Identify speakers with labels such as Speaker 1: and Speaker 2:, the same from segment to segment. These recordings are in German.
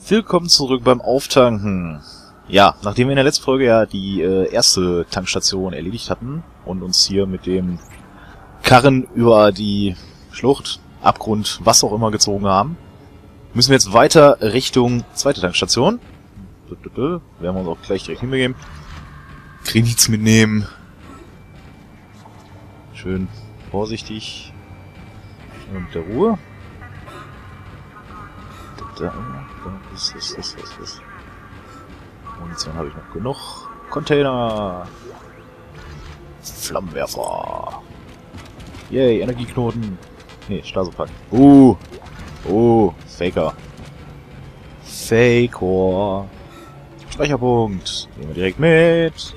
Speaker 1: Willkommen zurück beim Auftanken. Ja, nachdem wir in der letzten Folge ja die erste Tankstation erledigt hatten und uns hier mit dem Karren über die Schlucht, Abgrund, was auch immer gezogen haben, müssen wir jetzt weiter Richtung zweite Tankstation. Werden wir uns auch gleich direkt hinbegeben. Kredits mitnehmen. Schön vorsichtig. Und mit der Ruhe. Das. Munition habe ich noch genug. Container. Flammenwerfer. Yay, Energieknoten. Nee, Stasopack. Faker. Faker. Speicherpunkt. Nehmen wir direkt mit.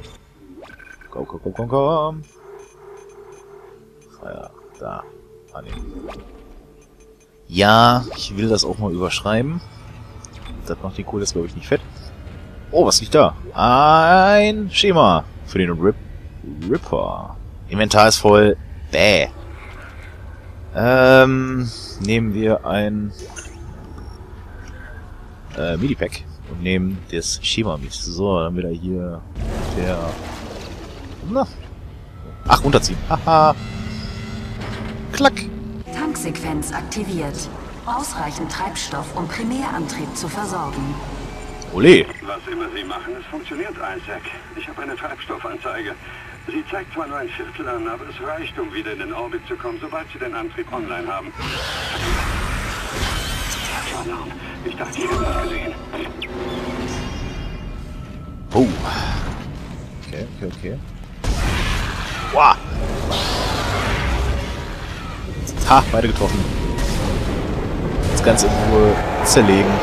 Speaker 1: Komm. Ja, da. Annehmen. Ja, ich will das auch mal überschreiben. Das macht die Kohle jetzt, glaube ich, nicht fett. Oh, was liegt da? Ein Schema für den Ripper. Inventar ist voll. Bäh. Nehmen wir ein Medipack und nehmen das Schema mit. So, dann wieder hier der... Na. Ach, runterziehen. Haha. Klack.
Speaker 2: Tanksequenz aktiviert. Ausreichend Treibstoff, um Primärantrieb zu versorgen.
Speaker 1: Ole.
Speaker 3: Was immer Sie machen, es funktioniert, Isaac. Ich habe eine Treibstoffanzeige. Sie zeigt zwar nur ein Viertel an, aber es reicht, um wieder in den Orbit zu kommen, sobald Sie den Antrieb online haben. Alarm. Ich dachte, ich hätte was gesehen.
Speaker 1: Oh. Okay. Wow. Ha, beide getroffen. Das Ganze in Ruhe zerlegen.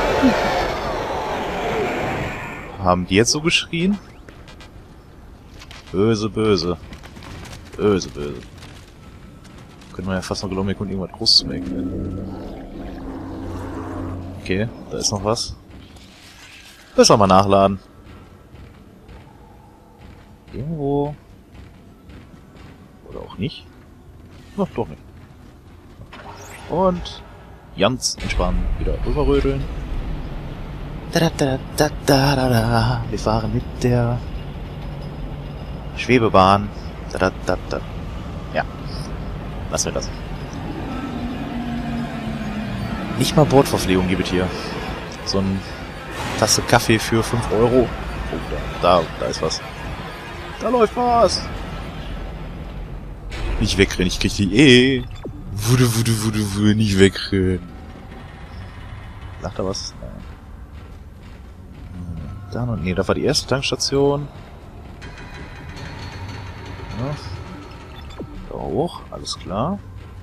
Speaker 1: Haben die jetzt so geschrien? Böse. Könnte man ja fast noch glauben, wir konnten irgendwas groß zu merken. Okay, da ist noch was. Besser mal nachladen. Irgendwo. Oder auch nicht. Ach, doch nicht. Und ganz entspannen wieder rüberrödeln. Wir fahren mit der Schwebebahn. Ja, lassen wir das. Nicht mal Bordverpflegung gibt es hier. So eine Tasse Kaffee für 5 Euro. Oh, da ist was. Da läuft was. Nicht wegrennen, ich krieg die Wude, nicht wegrennen. Sagt er was? Da noch, nee, da war die erste Tankstation. Ja. Da hoch, alles klar.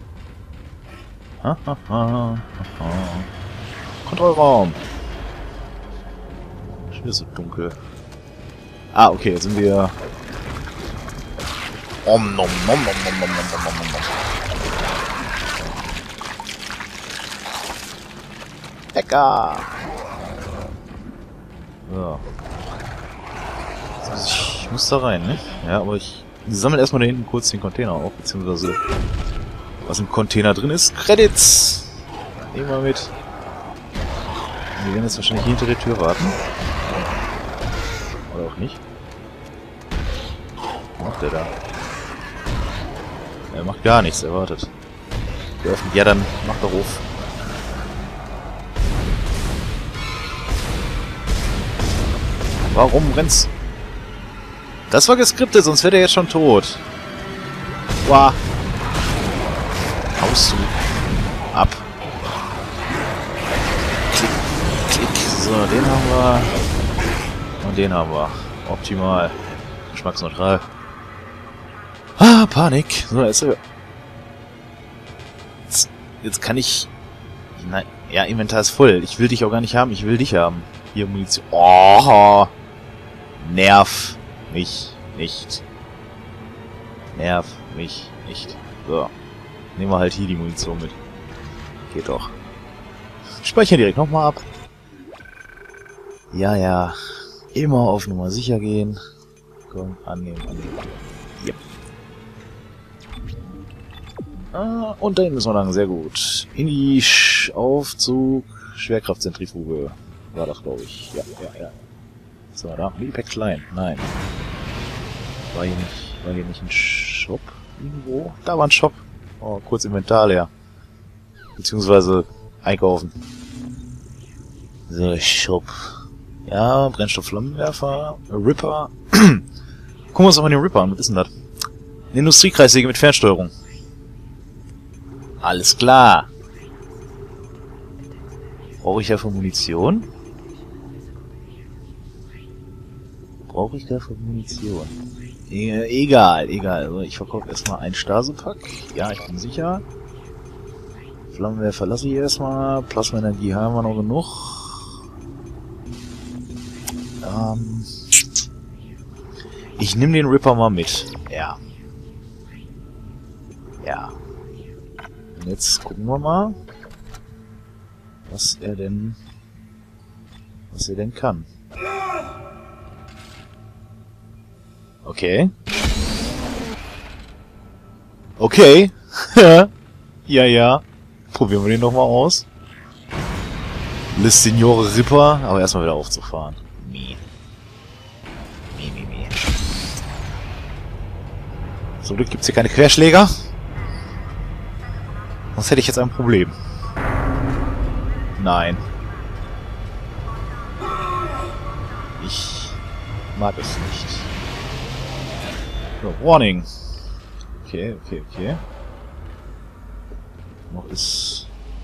Speaker 1: Kontrollraum. Schon wieder so dunkel. Ah, okay, jetzt sind wir... Lecker! So. Ich muss da rein, ne? Ja, aber ich sammle erstmal da hinten kurz den Container auf, beziehungsweise was im Container drin ist. Credits! Nehmen wir mit. Wir werden jetzt wahrscheinlich hinter der Tür warten. Oder auch nicht. Was macht der da? Er macht gar nichts, er wartet. Geöffnet. Ja, dann macht er auf. Warum rennst? Das war geskriptet, sonst wäre der jetzt schon tot. Wow. Haust du ab. Klick. So, den haben wir. Und den haben wir. Optimal. Geschmacksneutral. Ah, Panik. So, jetzt kann ich... Nein, ja, Inventar ist voll. Ich will dich auch gar nicht haben, ich will dich haben. Hier Munition. Oh! Nerv mich nicht. So. Nehmen wir halt hier die Munition mit. Geht doch. Speichern direkt nochmal ab. Ja. Immer auf Nummer sicher gehen. Komm, annehmen. Yep. Und dahin müssen wir lang, sehr gut. In die Aufzug, Schwerkraftzentrifuge. war das, glaube ich. Ja. So, da. Medipack klein. Nein. War hier nicht ein Shop irgendwo? Da war ein Shop. Oh, kurz Inventar leer. Beziehungsweise einkaufen. So, Shop. Ja, Brennstoff-Flammenwerfer, Ripper. Gucken wir uns doch mal den Ripper an. Was ist denn das? Eine Industriekreissäge mit Fernsteuerung. Alles klar. Brauche ich dafür Munition? Egal. Also ich verkaufe erstmal einen Stasepack. Ja, ich bin sicher. Flammenwerfer lasse ich erstmal. Plasmaenergie haben wir noch genug. Ich nehme den Ripper mal mit. Ja. Und jetzt gucken wir mal, was er denn kann. Okay. Ja. Probieren wir den doch mal aus. Le Signore Ripper, aber erstmal wieder aufzufahren. Zum Glück gibt's hier keine Querschläger. Sonst hätte ich jetzt ein Problem. Nein. Ich mag es nicht. So, Warning. Okay. Noch ist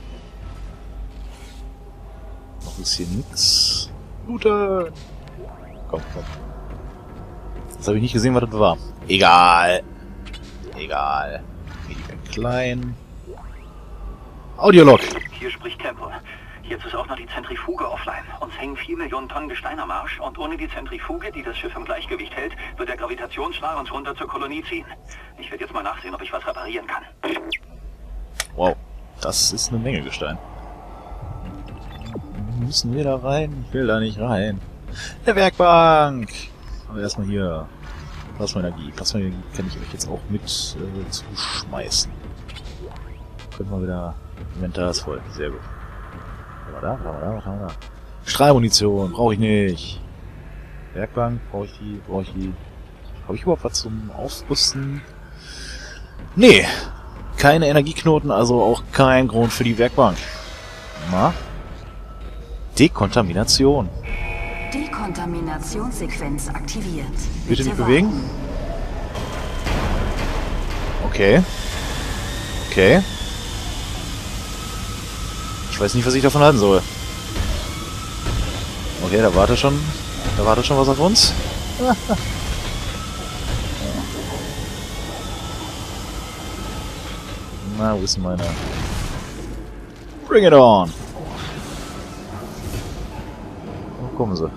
Speaker 1: hier nix. Looter! Komm. Jetzt habe ich nicht gesehen, was das war. Egal. Medipack klein. Audiolog.
Speaker 4: Hier spricht Tempo. Jetzt ist auch noch die Zentrifuge offline. Uns hängen 4 Millionen Tonnen Gestein am Arsch und ohne die Zentrifuge, die das Schiff im Gleichgewicht hält, wird der Gravitationsstrahl uns runter zur Kolonie ziehen. Ich werde jetzt mal nachsehen, ob ich was reparieren kann.
Speaker 1: Wow, das ist eine Menge Gestein. Müssen wir da rein? Ich will da nicht rein. Der Werkbank! Aber erstmal hier. Plasmaenergie. Plasmaenergie kann ich euch jetzt auch mit zuschmeißen. Können wir wieder... Inventar ist voll. Sehr gut. Was haben wir da? Strahlmunition brauche ich nicht. Werkbank brauche ich die. Habe ich überhaupt was zum Aufrüsten? Nee. Keine Energieknoten, also auch kein Grund für die Werkbank. Na? Dekontamination.
Speaker 2: Dekontaminationssequenz aktiviert.
Speaker 1: Bitte nicht bewegen. Okay. Ich weiß nicht, was ich davon halten soll. Okay, da wartet schon was auf uns. Na, wo ist denn meine? Bring it on! Wo kommen sie?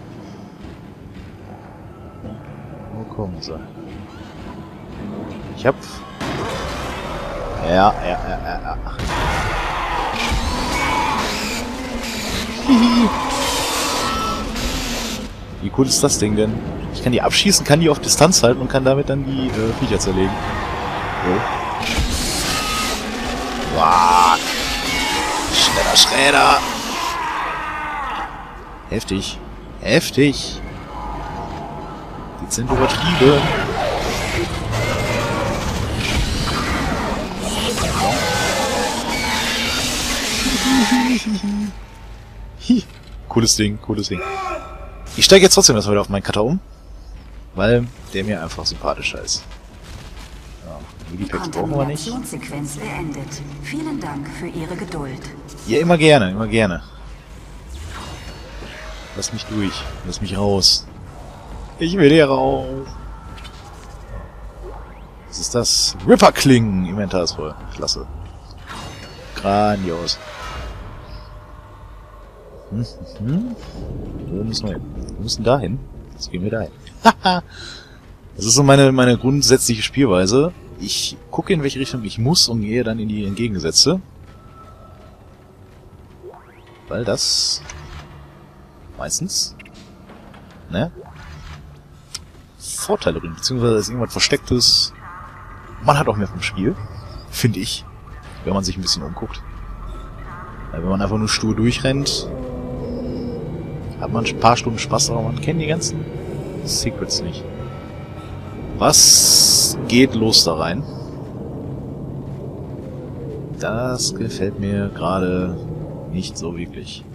Speaker 1: Ich hab... Ja. Wie cool ist das Ding denn? Ich kann die abschießen, kann die auf Distanz halten und kann damit dann die Viecher zerlegen. So. Wow. Schredder. Heftig. Die sind übertrieben. Cooles Ding. Ich steige jetzt trotzdem erstmal wieder auf meinen Cutter um, weil der mir einfach sympathischer ist. Ja, Medipacks brauchen wir nicht.
Speaker 2: Kontaminationssequenz beendet. Vielen Dank für Ihre Geduld.
Speaker 1: Ja, immer gerne. Lass mich durch. Lass mich raus. Ich will hier raus. Was ist das? Ripper-Klingen. Inventar ist voll. Klasse. Grandios. Wo müssen wir hin? Wir müssen da hin. Jetzt gehen wir da hin. Haha. Das ist so meine grundsätzliche Spielweise. Ich gucke, in welche Richtung ich muss und gehe dann in die entgegengesetzte. Weil das meistens Vorteile bringt, beziehungsweise ist irgendwas Verstecktes. Man hat auch mehr vom Spiel, finde ich, wenn man sich ein bisschen umguckt. Weil wenn man einfach nur stur durchrennt, Hat man ein paar Stunden Spaß, aber man kennt die ganzen Secrets nicht. Was geht los da rein? Das gefällt mir gerade nicht so wirklich.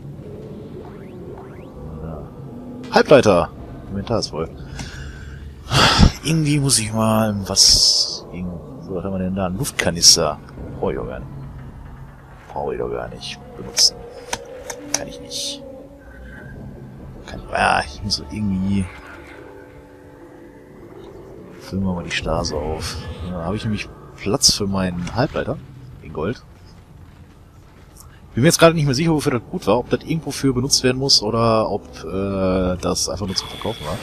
Speaker 1: Ja. Halbleiter! Inventar ist voll. Irgendwie muss ich mal was... So, was haben wir denn da? Ein Luftkanister. Brauche ich doch gar nicht. Brauche ich doch gar nicht benutzen. Kann ich nicht. Ich muss irgendwie... Füllen wir mal die Stase auf. Da habe ich nämlich Platz für meinen Halbleiter. In Gold. Bin mir jetzt gerade nicht mehr sicher, wofür das gut war. Ob das irgendwo für benutzt werden muss oder ob das einfach nur zum Verkaufen war.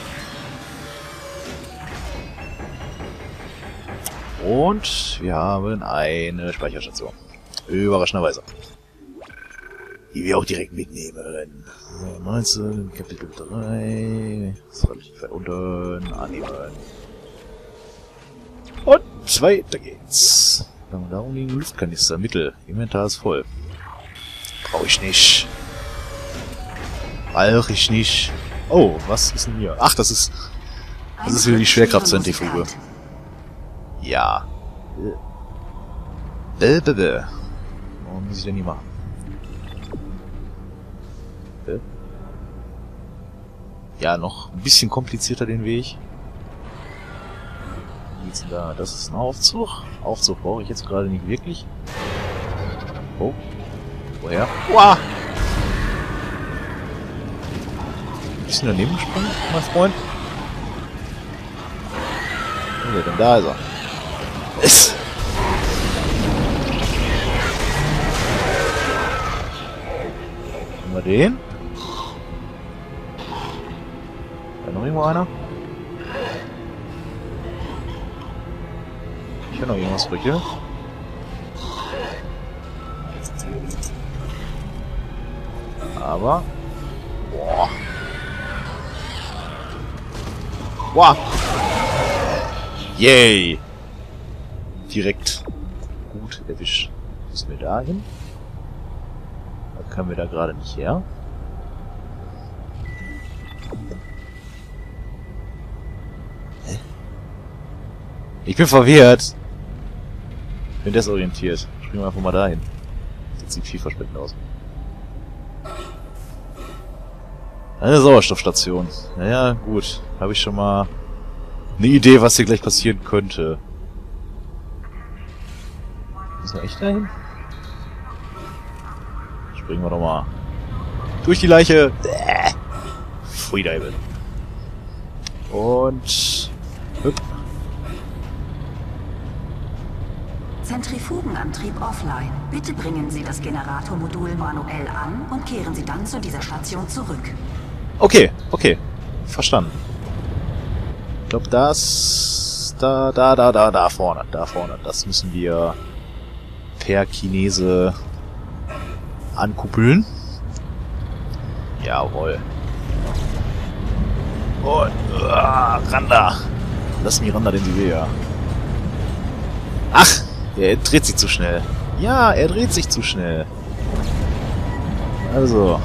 Speaker 1: Und wir haben eine Speicherstation. Überraschenderweise. Die wir auch direkt mitnehmen. 19, Kapitel 3. Das habe ich weit unten. Annehmen. Und weiter geht's. Dann haben wir da liegen Luftkanister. Mittel. Inventar ist voll. Brauche ich nicht. Brauche ich nicht. Oh, was ist denn hier? Ach, das ist wieder die Schwerkraftzentrifuge. Ja. Warum muss ich denn nie machen? Ja, noch ein bisschen komplizierter den Weg. Wie geht's denn da? Das ist ein Aufzug. Aufzug brauche ich jetzt gerade nicht wirklich. Oh. Woher? Wow! Ein bisschen daneben gesprungen, mein Freund. Okay, dann da ist er. Nehmen wir den. Da noch irgendwo einer? Ich höre noch irgendwas Brücke. Aber... Boah. Boah. Yay. Direkt gut erwischt. Müssen wir da hin? Da können wir da gerade nicht her. Hä? Ich bin verwirrt. Ich bin desorientiert. Springen wir einfach mal dahin. Das sieht vielversprechend aus. Eine Sauerstoffstation. Naja, gut. Habe ich schon mal eine Idee, was hier gleich passieren könnte. Müssen wir echt dahin? Springen wir doch mal durch die Leiche. Freedive. Und... Hüpp.
Speaker 2: Zentrifugenantrieb offline. Bitte bringen Sie das Generatormodul manuell an und kehren Sie dann zu dieser Station zurück.
Speaker 1: Okay, okay. Verstanden. Ich glaube, das... Da vorne. Da vorne. Das müssen wir per Kinese ankuppeln. Jawohl. Und... Randa. Lass mich Randa, den sie will, ja. Ach! Er dreht sich zu schnell. Ja, er dreht sich zu schnell. Also...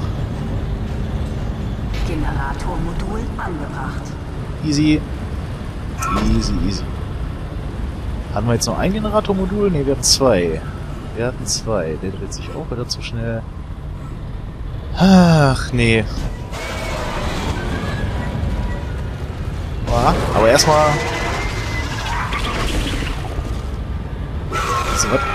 Speaker 2: Generatormodul angebracht.
Speaker 1: Easy. Easy, easy. Hatten wir jetzt noch ein Generatormodul? Ne, wir hatten zwei. Wir hatten zwei. Der dreht sich auch wieder zu schnell. Ach, nee. Aber erstmal... So, was?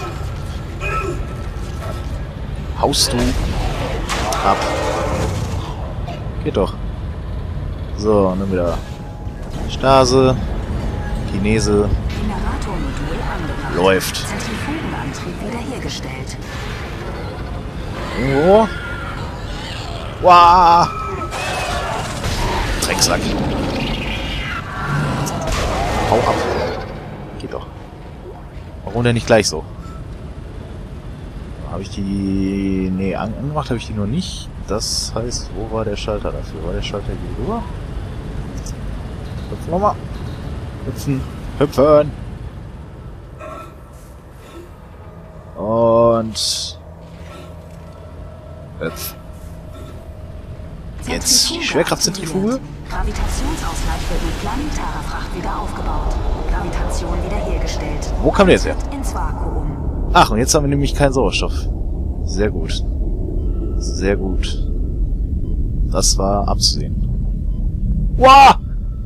Speaker 1: Haust du ab. Geht doch. So, und dann wieder Stase, Kinese.
Speaker 2: Generatormodul angebracht.
Speaker 1: Läuft.
Speaker 2: Zentrifugenantrieb wiederhergestellt.
Speaker 1: Oh. Wow. Drecksack. Hau ab. Geht doch. Warum denn nicht gleich so? Habe ich die... Nee, angemacht habe ich die noch nicht. Das heißt, wo war der Schalter dafür? War der Schalter hier rüber? Hüpfen wir mal. Hüpfen. Hüpfen. Und... Hüpf. Jetzt die Schwerkraftzentrifuge.
Speaker 2: Gravitationsausgleich wird mit planetarer Fracht wieder aufgebaut. Gravitation wiederhergestellt.
Speaker 1: Wo kam der jetzt her?
Speaker 2: Ins Vakuum.
Speaker 1: Ach, und jetzt haben wir nämlich keinen Sauerstoff. Sehr gut. Sehr gut. Das war abzusehen. Wow!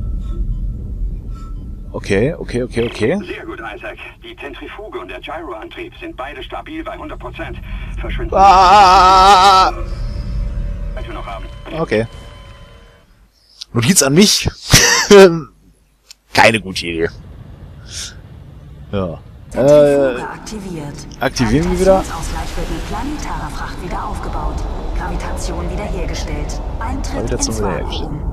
Speaker 1: Okay.
Speaker 3: Sehr gut, Isaac. Die Zentrifuge und der Gyroantrieb sind beide stabil bei 100%. Verschwinden.
Speaker 1: Ah!
Speaker 3: Was wir noch haben.
Speaker 1: Okay. Notiz an mich. Keine gute Idee. Ja.
Speaker 2: Zentrifuge aktiviert.
Speaker 1: Aktivieren wir wieder.
Speaker 2: Gravitationsausgleich wird mit planetarer Fracht wieder aufgebaut. Gravitation wiederhergestellt. Eintritt
Speaker 1: Gravitation
Speaker 2: ins
Speaker 1: wiederhergestellt.
Speaker 2: Vakuum.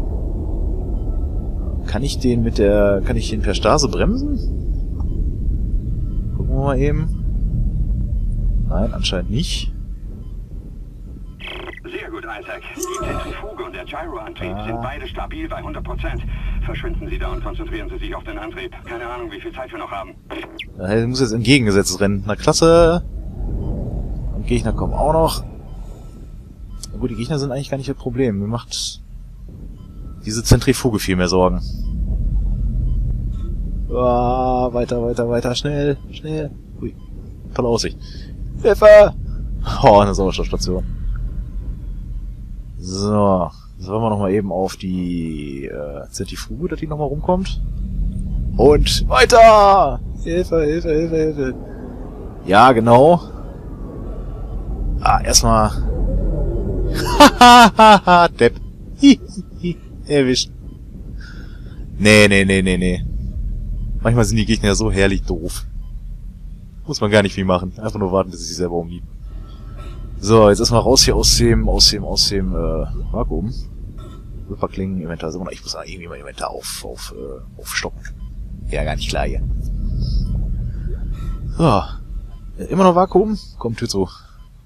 Speaker 1: Kann ich den per Stase bremsen? Gucken wir mal eben. Nein, anscheinend nicht.
Speaker 3: Sehr gut, Isaac. Die Zentrifuge und der Gyroantrieb sind beide stabil bei 100%. Verschwinden Sie da und konzentrieren Sie sich auf den Antrieb. Keine Ahnung, wie viel Zeit wir noch haben.
Speaker 1: Er muss jetzt entgegengesetzt rennen. Na klasse. Und Gegner kommen auch noch. Na gut, die Gegner sind eigentlich gar nicht das Problem. Mir macht diese Zentrifuge viel mehr Sorgen. Ah, weiter, schnell. Ui, tolle Aussicht. Hilfe! Oh, eine Sauerstoffstation. So, jetzt wollen wir nochmal eben auf die Zentrifuge, dass die nochmal rumkommt. Und weiter! Hilfe. Ja, genau. Ah, erstmal. Hahaha, Depp. Erwischt. Nee. Manchmal sind die Gegner so herrlich doof. Muss man gar nicht viel machen. Einfach nur warten, bis sie sich selber umnieten. So, jetzt erstmal raus hier aus dem Vakuum. Ripperklingen, Inventar. So, ich muss irgendwie mein Inventar aufstocken. Ja, gar nicht klar hier. So. Immer noch Vakuum? Komm, Tür zu.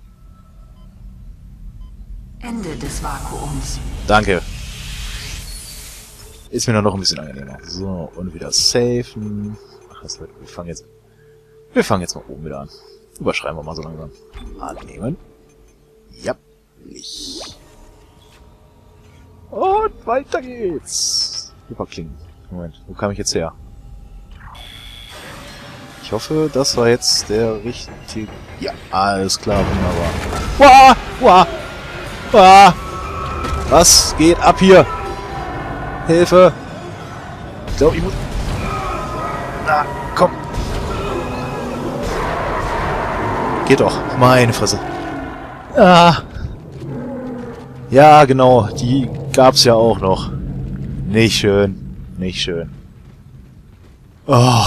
Speaker 2: Ende des Vakuums.
Speaker 1: Danke. Ist mir dann noch ein bisschen angenehmer. So, und wieder safen. Ach, wir fangen jetzt mal oben wieder an. Überschreiben wir mal so langsam. Annehmen. Ja. Und weiter geht's. Überklingen. Moment, wo kam ich jetzt her? Ich hoffe, das war jetzt der richtige... Ja, alles klar, wunderbar. Wah! Was geht ab hier? Hilfe! Ich glaube, ich muss... Na, komm! Geht doch. Meine Fresse. Ah! Ja, genau. Die gab's ja auch noch. Nicht schön. Oh!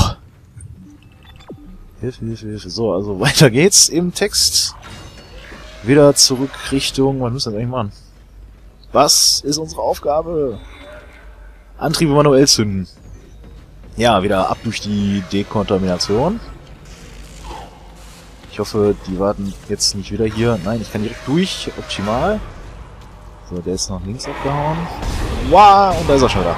Speaker 1: Hilfe. So, also weiter geht's im Text. Wieder zurück Richtung... Was müssen wir eigentlich machen? Was ist unsere Aufgabe? Antriebe manuell zünden. Ja, wieder ab durch die Dekontamination. Ich hoffe, die warten jetzt nicht wieder hier. Nein, ich kann direkt durch. Optimal. So, der ist nach links abgehauen. Wow, und da ist er schon wieder.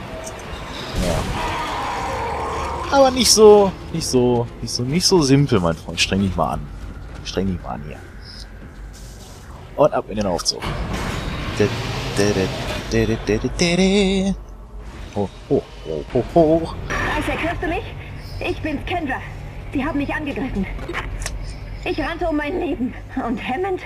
Speaker 1: Ja. Aber nicht so simpel, mein Freund. Streng dich mal an. Hier. Und ab in den Aufzug. Hoch.
Speaker 5: Isaac, hörst du mich? Ich bin's, Kendra. Sie haben mich angegriffen. Ich rannte um mein Leben. Und Hammond?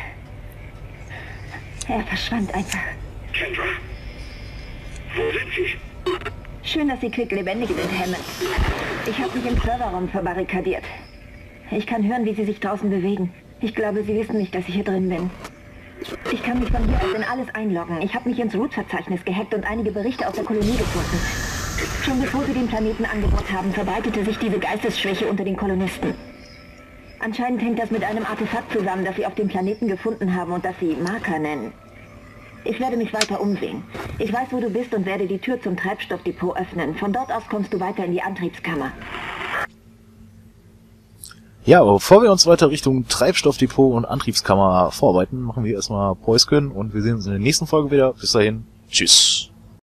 Speaker 5: Er verschwand einfach.
Speaker 3: Kendra? Wo sind Sie?
Speaker 5: Schön, dass Sie quicklebendig sind, Hammond. Ich habe mich im Serverraum verbarrikadiert. Ich kann hören, wie Sie sich draußen bewegen. Ich glaube, Sie wissen nicht, dass ich hier drin bin. Ich kann mich von hier aus in alles einloggen. Ich habe mich ins Root-Verzeichnis gehackt und einige Berichte aus der Kolonie gefunden. Schon bevor sie den Planeten angebaut haben, verbreitete sich diese Geistesschwäche unter den Kolonisten. Anscheinend hängt das mit einem Artefakt zusammen, das sie auf dem Planeten gefunden haben und das sie Marker nennen. Ich werde mich weiter umsehen. Ich weiß, wo du bist und werde die Tür zum Treibstoffdepot öffnen. Von dort aus kommst du weiter in die Antriebskammer.
Speaker 1: Ja, aber bevor wir uns weiter Richtung Treibstoffdepot und Antriebskammer vorarbeiten, machen wir erstmal Päuschen und wir sehen uns in der nächsten Folge wieder. Bis dahin, tschüss.